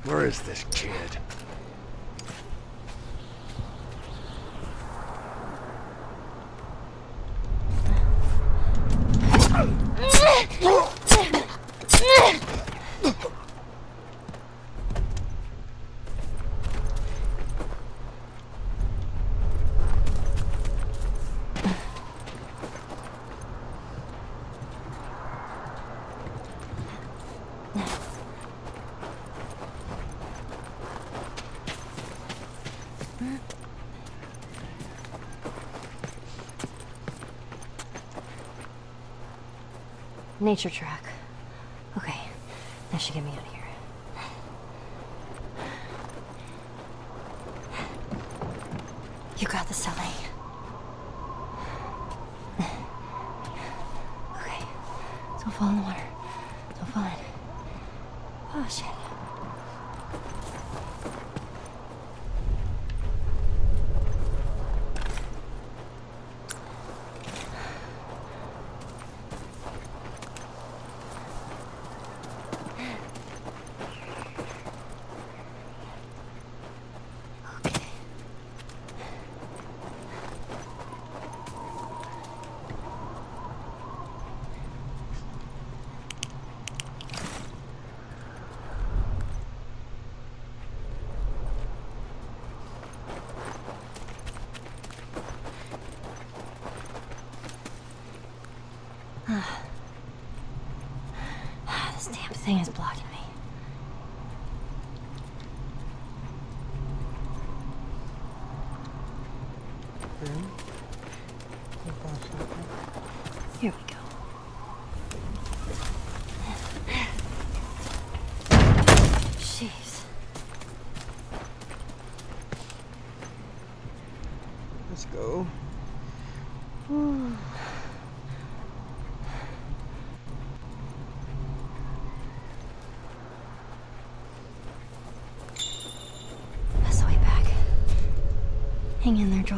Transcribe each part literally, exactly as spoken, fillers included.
Where is this kid? Nature track. Okay, that should get me out of here. You got this, Sally. Okay, don't fall in the water. Don't fall in. Oh, shit. This damn thing is blocking me. Here we go. Jeez. Let's go. That's the way back. Hang in there, Joel.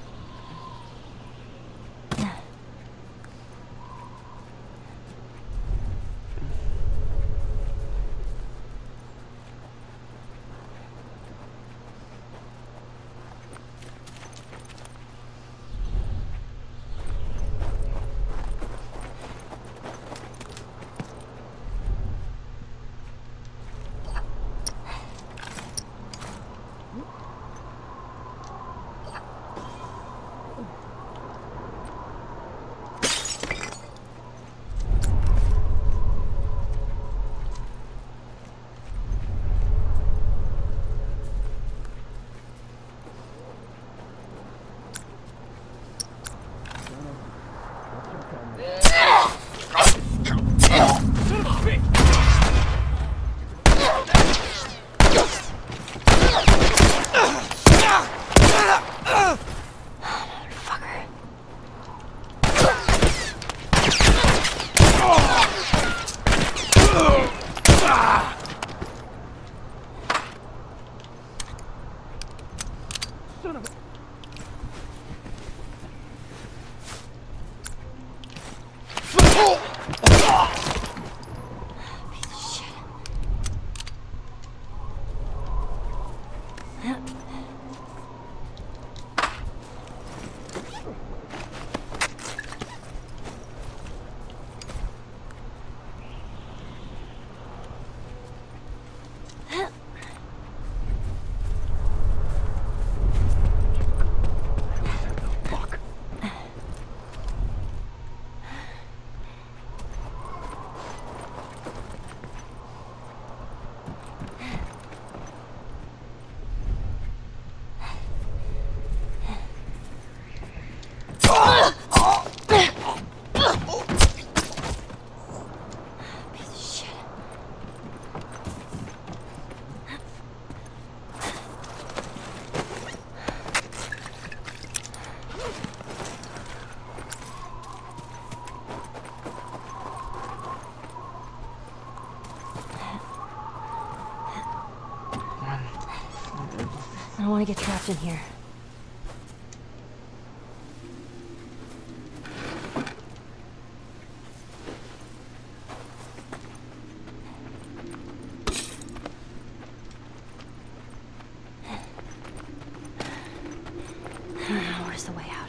I don't want to get trapped in here. There's the way out.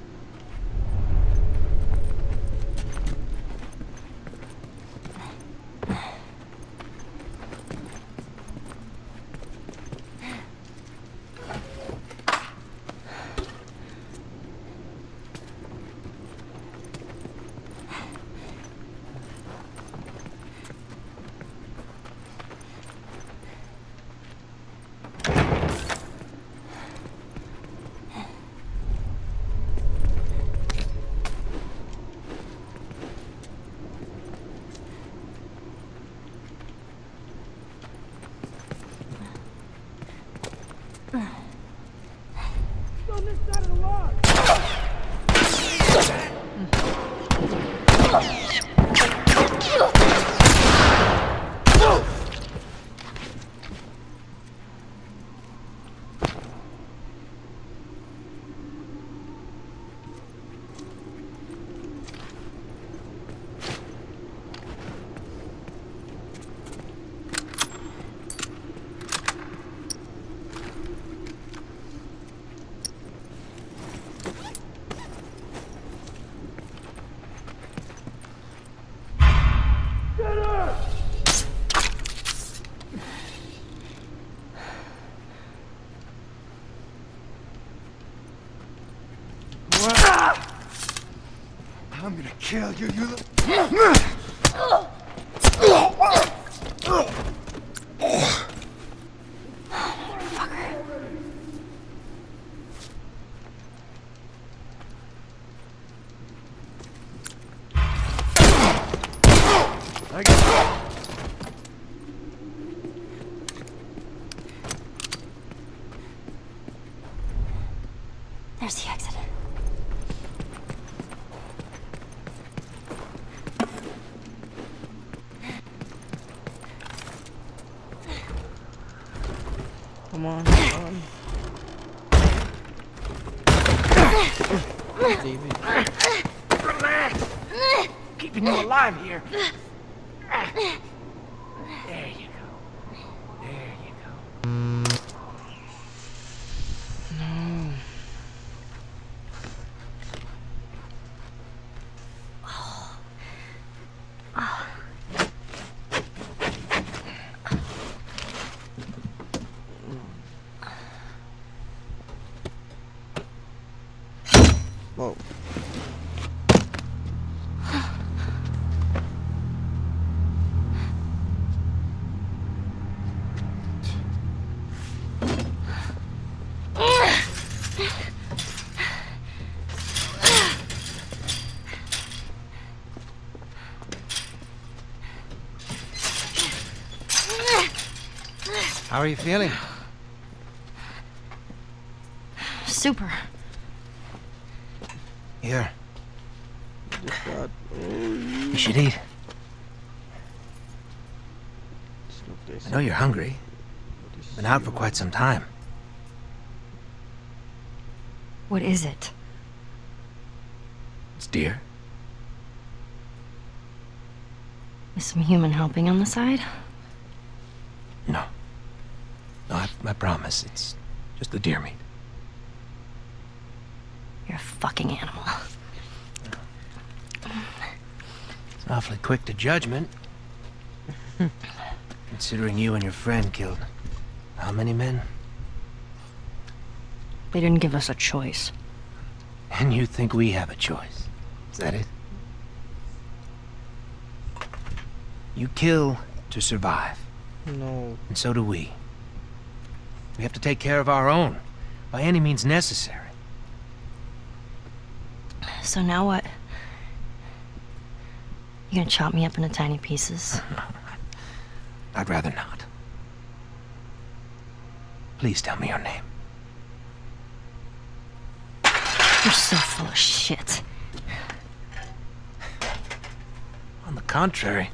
I'm gonna kill you, you little... I got it. There's the exit. Come on, come on. David. Relax! Keeping you alive here. There you go. There you go. No. Whoa. How are you feeling? Super. Here. Just got... You should eat. I know you're hungry. Been out for quite some time. What is it? It's deer. Is some human helping on the side? No. No, I, I promise. It's just the deer meat. You're a fucking animal. It's awfully quick to judgment. Considering you and your friend killed how many men? They didn't give us a choice. And you think we have a choice? Is that it? You kill to survive. No. And so do we. We have to take care of our own, by any means necessary. So now what? You gonna chop me up into tiny pieces? I'd rather not. Please tell me your name. You're so full of shit. On the contrary,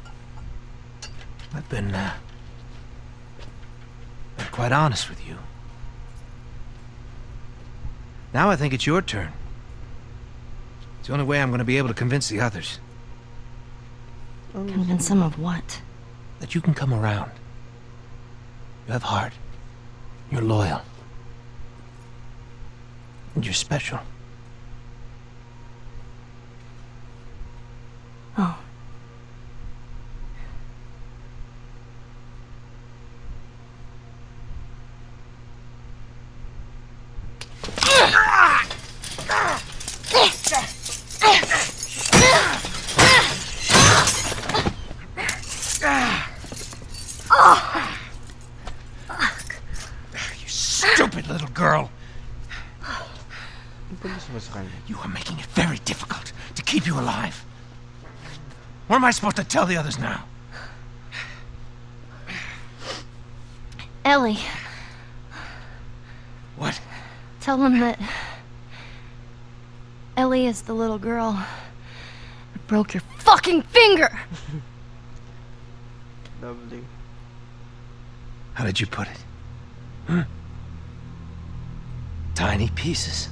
I've been, uh, been quite honest with you. Now I think it's your turn. It's the only way I'm going to be able to convince the others. Convince them of what? That you can come around. You have heart. You're loyal. You're special. Oh. You stupid little girl. Ang pulis mo sa kanya. You are making it very difficult to keep you alive. What am I supposed to tell the others now? Ellie, What? tell them that Ellie is the little girl who broke your fucking finger! Lovely. How did you put it? Hmm? Tiny pieces.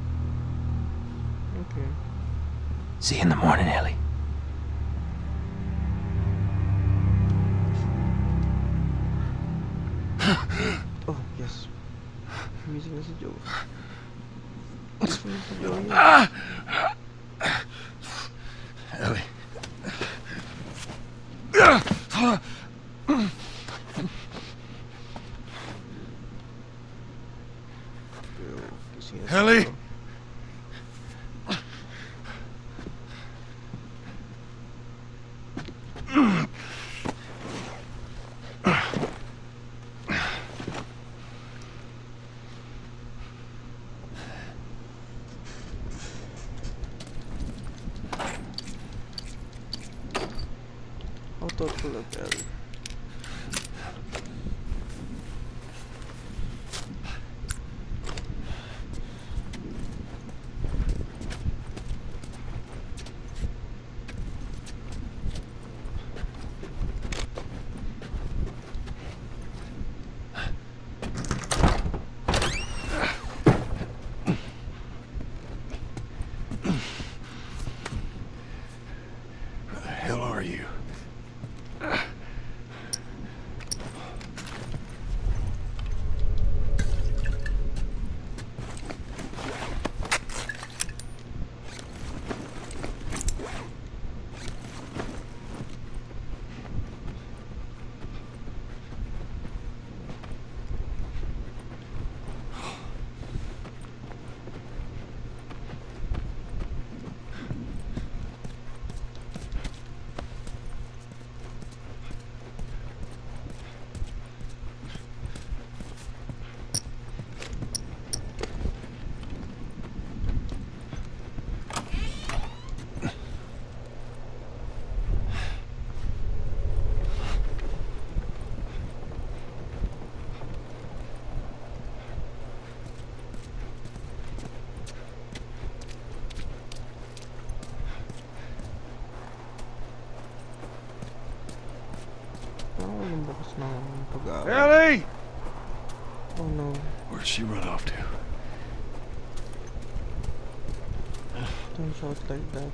Okay. See you in the morning, Ellie. Oh, yes. Gumising na si Joe. Gumising na si Joe yun. Ellie. Joe, gising na si Ellie! Joe. How thoughtful of Ellie. Where the hell are you? Parang walang bukas ng pag-aaral. Ellie! Oh no. Where'd she run off to? Don't shout like that.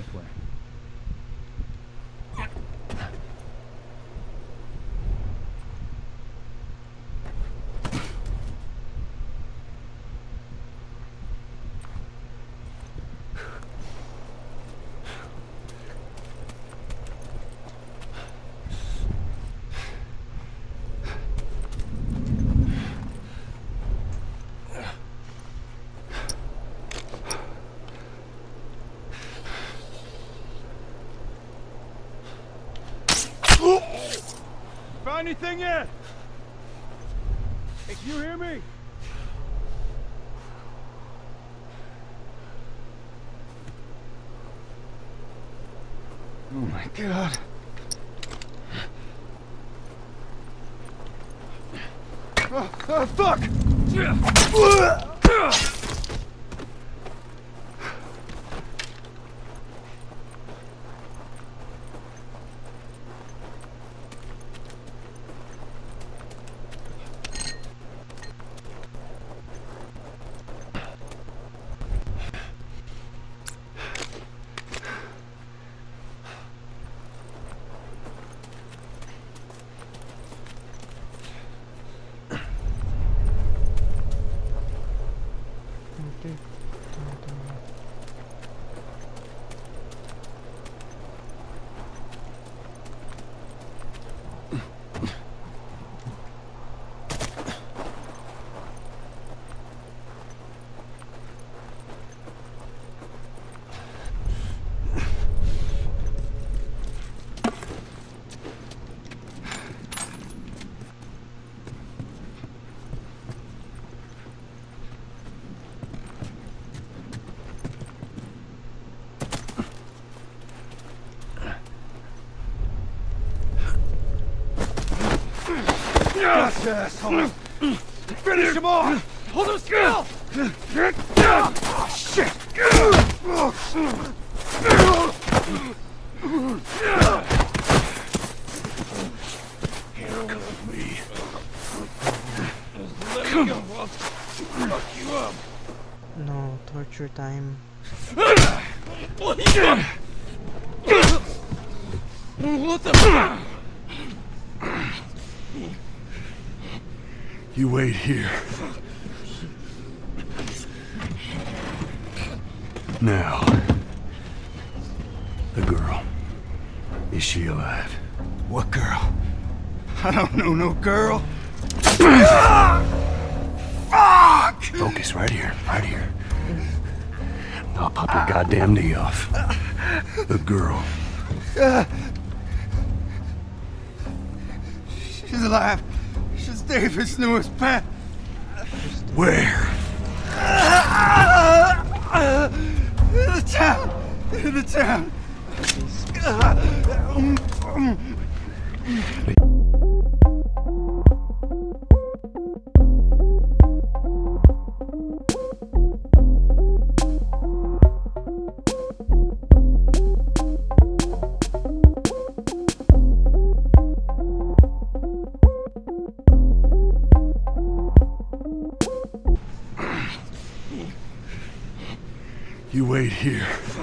way. Found anything yet? Hey, can you hear me? Oh my god. Oh, oh fuck! Okay. Yes, asshole! Finish him off! Hold him still! Oh, shit! Handcuff me. Let me go, I'll fuck you up. No, torture time. What the fuck? You wait here. Now, the girl. Is she alive? What girl? I don't know no girl. Fuck! Focus right here, right here. I'll pop your goddamn knee off. The girl. She's alive. She's David's newest pet. Where? In the town. In the town. You wait here.